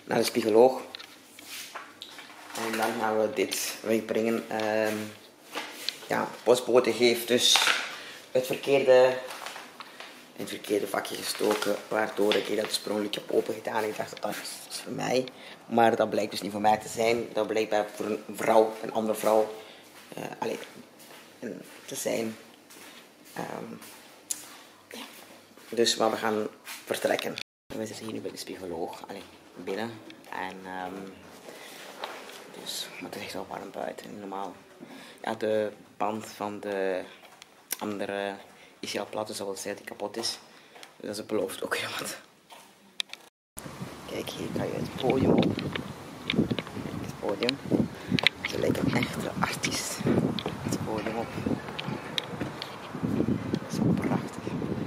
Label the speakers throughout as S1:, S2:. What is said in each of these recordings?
S1: naar de spiegoloog. En dan gaan we dit wegbrengen. Ja, postbode heeft dus het verkeerde vakje gestoken, waardoor ik dat oorspronkelijk heb open gedaan. Ik dacht dat is voor mij, maar dat blijkt dus niet voor mij te zijn. Dat blijkt bij voor een vrouw, een andere vrouw, te zijn. Ja. Dus maar we gaan vertrekken. We zitten hier nu bij de spiegoloog, binnen. En dus, maar het is echt wel warm buiten, normaal. Ja, de band van de andere is heel plat, dus dat wil zeggen dat die kapot is. Dus dat belooft ook heel wat. Kijk, hier kan je het podium op. Het podium. Ze lijkt een echte artiest. Het podium op. Dat is prachtig.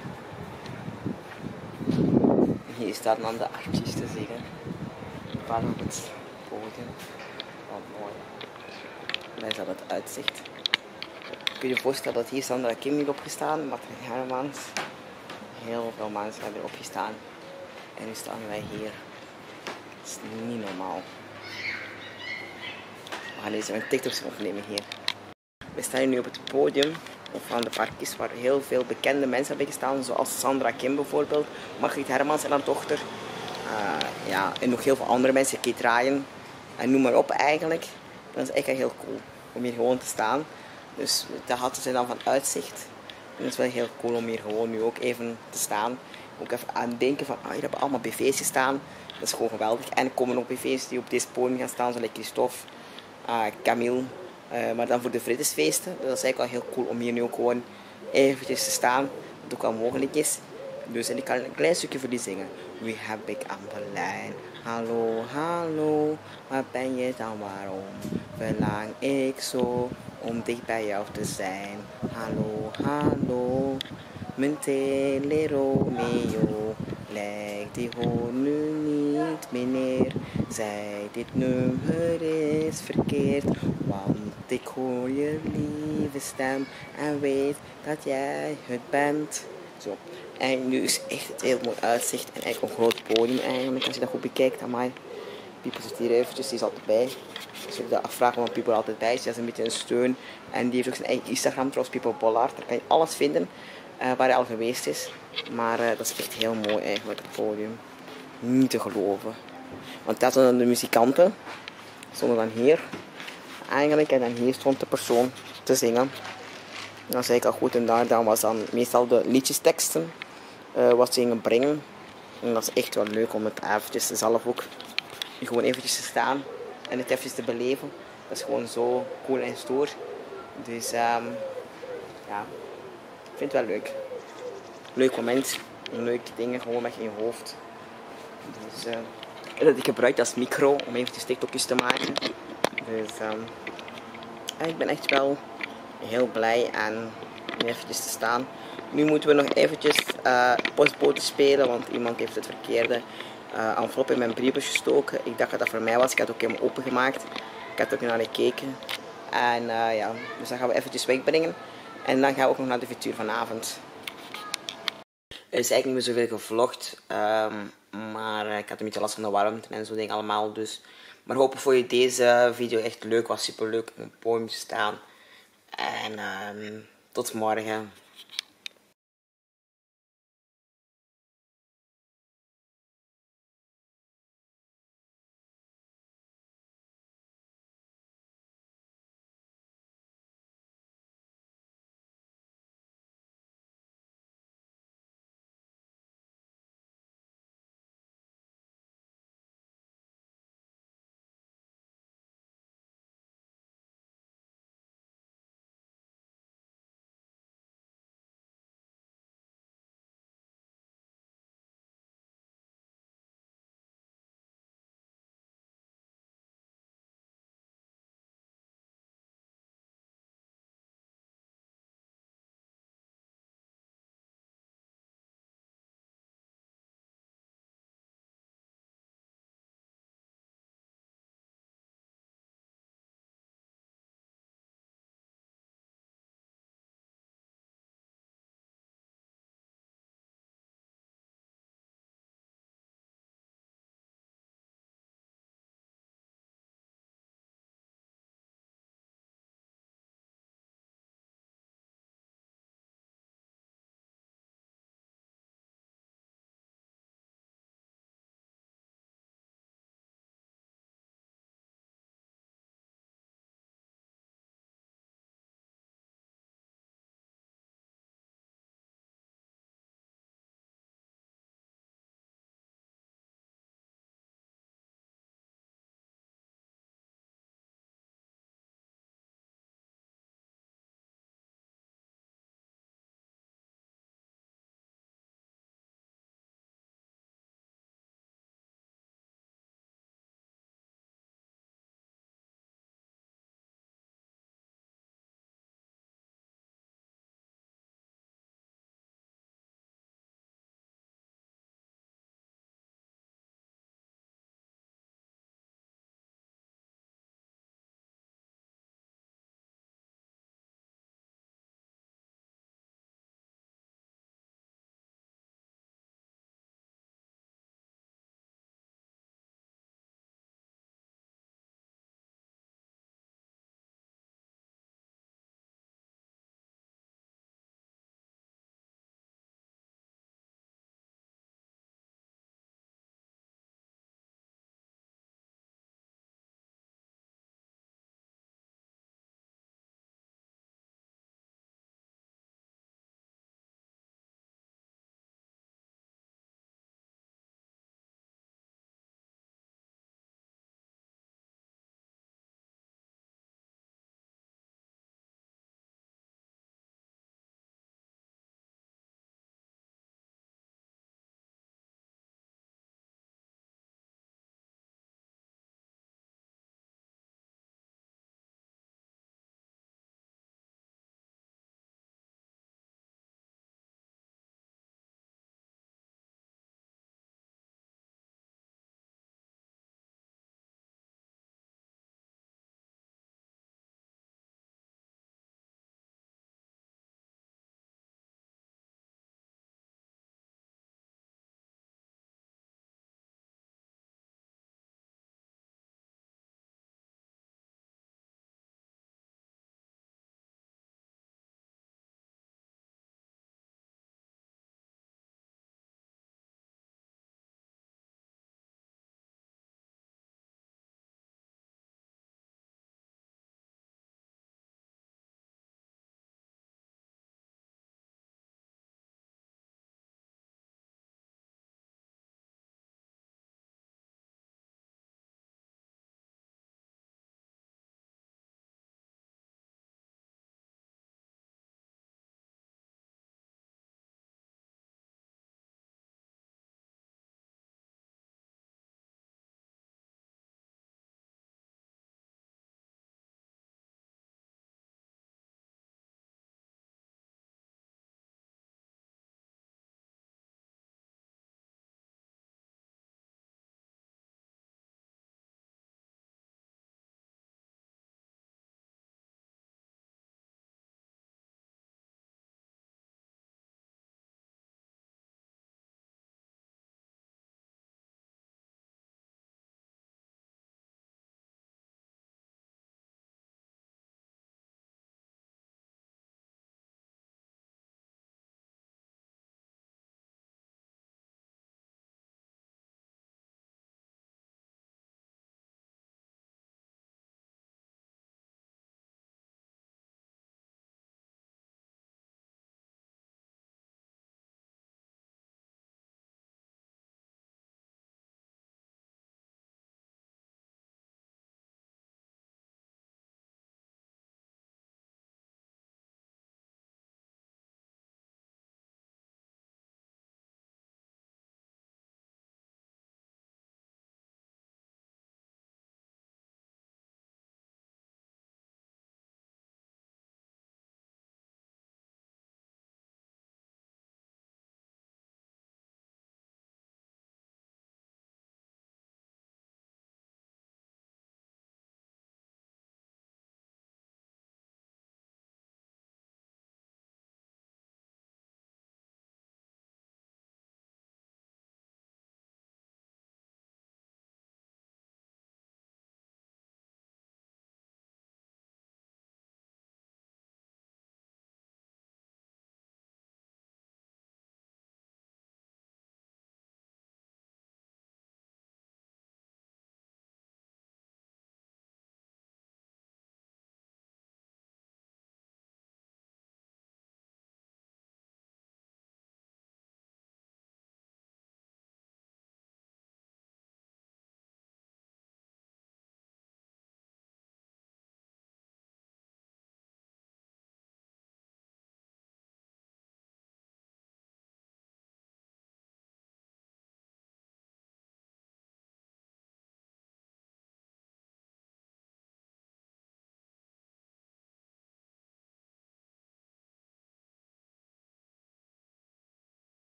S1: Hier staat dan de artiest te zingen. Van op het podium. Wat mooi. Daar is dat het uitzicht. Kun je je voorstellen dat hier Sandra Kim niet opgestaan, Martin Hermans. Heel veel mensen hebben erop gestaan. En nu staan wij hier. Het is niet normaal. We gaan deze een TikToks opnemen hier. We staan nu op het podium van de parkjes waar heel veel bekende mensen hebben gestaan. Zoals Sandra Kim bijvoorbeeld, Margriet Hermans en haar dochter. Ja, en nog heel veel andere mensen, Kate Ryan. En noem maar op eigenlijk. Dat is echt heel cool om hier gewoon te staan. Dus daar hadden ze dan van uitzicht. En het is wel heel cool om hier gewoon nu ook even te staan. Ook even aan het denken van, hier hebben allemaal BV's gestaan. Dat is gewoon geweldig. En er komen nog BV's die op deze podium gaan staan, zoals Christophe, Camille. Maar dan voor de vredesfeesten. Dat is eigenlijk wel heel cool om hier nu ook gewoon eventjes te staan. Wat ook wel mogelijk is. Dus en ik kan een klein stukje voor die zingen. Wie heb ik aan de lijn? Hallo, hallo, waar ben je dan, waarom? Verlang ik zo om dicht bij jou te zijn. Hallo, hallo, mijn Romeo. Lijkt die gewoon nu niet meer. Zij dit nummer is verkeerd. Want ik hoor je lieve stem en weet dat jij het bent. Zo. En nu is echt het heel mooi uitzicht en eigenlijk een groot podium eigenlijk, als je dat goed bekijkt. Amai. Pieper zit hier eventjes, die is altijd bij. Als je dat afvraagt waarom Pieper altijd bij is, dat is een beetje een steun. En die heeft ook zijn eigen Instagram, trouwens Pieper Bollaert. Daar kan je alles vinden waar hij al geweest is. Maar dat is echt heel mooi eigenlijk, het podium. Niet te geloven. Want dat zijn de muzikanten. Stonden dan hier eigenlijk en dan hier stond de persoon te zingen. Dat is eigenlijk al goed en dan was dan meestal de liedjesteksten wat ze gingen brengen. En dat is echt wel leuk om het eventjes zelf ook gewoon eventjes te staan en het eventjes te beleven. Dat is gewoon zo cool en stoer. Dus ja, ik vind het wel leuk. Leuk moment, leuke dingen gewoon met in je hoofd. Dus dat ik gebruik als micro om eventjes TikTokjes te maken. Dus ik ben echt wel heel blij en eventjes te staan. Nu moeten we nog eventjes postbode spelen, want iemand heeft het verkeerde envelop in mijn brievenbus gestoken. Ik dacht dat dat voor mij was. Ik had het ook helemaal opengemaakt. Ik had ook naar gekeken. En ja, dus dat gaan we eventjes wegbrengen. En dan gaan we ook nog naar de frituur vanavond. Er is eigenlijk niet meer zoveel gevlogd. Maar ik had een beetje last van de warmte en zo dingen allemaal. Dus. Maar hopelijk vond je deze video echt leuk. Was super leuk om op het podium te staan. En tot morgen.